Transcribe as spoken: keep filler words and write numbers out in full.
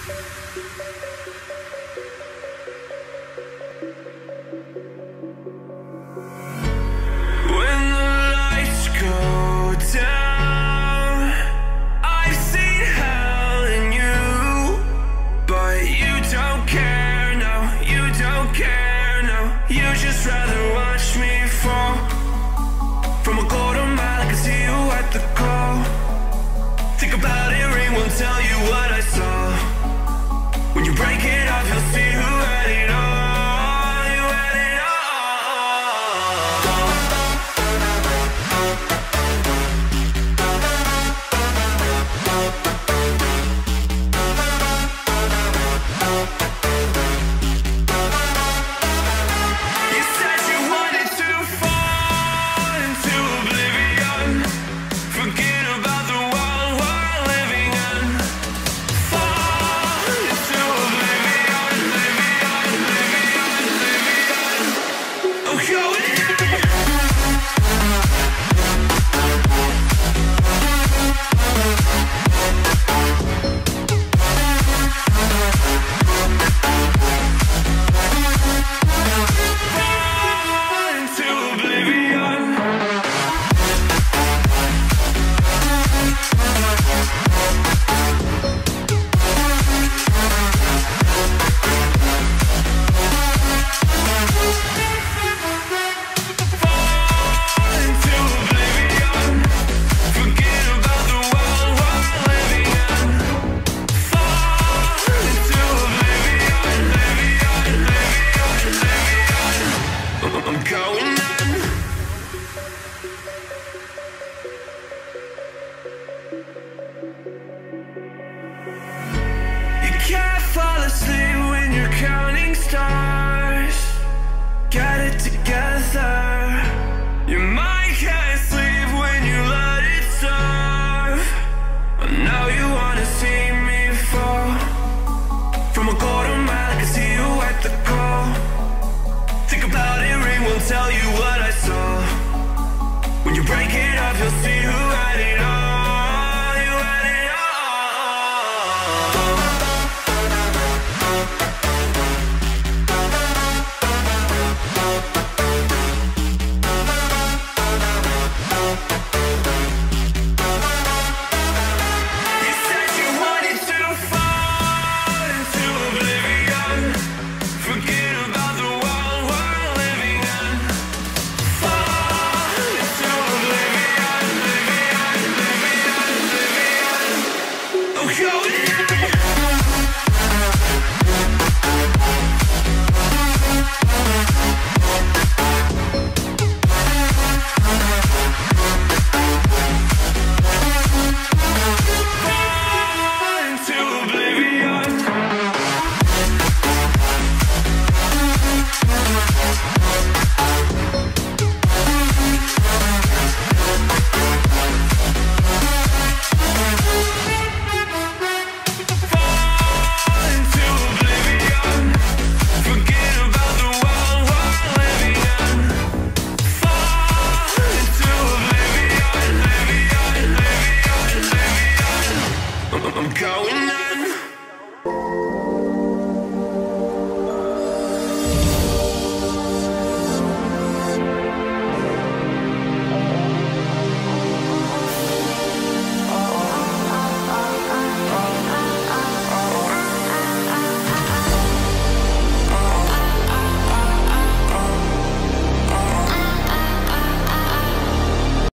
Tell you what I saw. When you break it off, you'll see who had it all. You had it You said you wanted to fall into oblivion. Forget about the world we're living in. Fall into oblivion, oblivion, oblivion, oblivion. Oh, going Fall into oblivion. Fall into oblivion. Forget about the world we're living in. Fall into oblivion, oblivion, oblivion, oblivion. I'm going in. You can't fall asleep when you're counting stars. Get it together. Your mind can't sleep when you let it serve. I know you wanna see me fall. From a quarter mile, I can see you at the call. Think about it, ring won't tell you what I saw. When you break it off, you'll see who had it all. You had it all. You said you wanted to fall into oblivion. Forget about the world we're living in. Fall into oblivion, oblivion, oblivion, oblivion. Oh, going in. Fall into oblivion. Fall into oblivion. Forget about the world we're living in. Fall into oblivion, oblivion, oblivion, oblivion. I'm going in.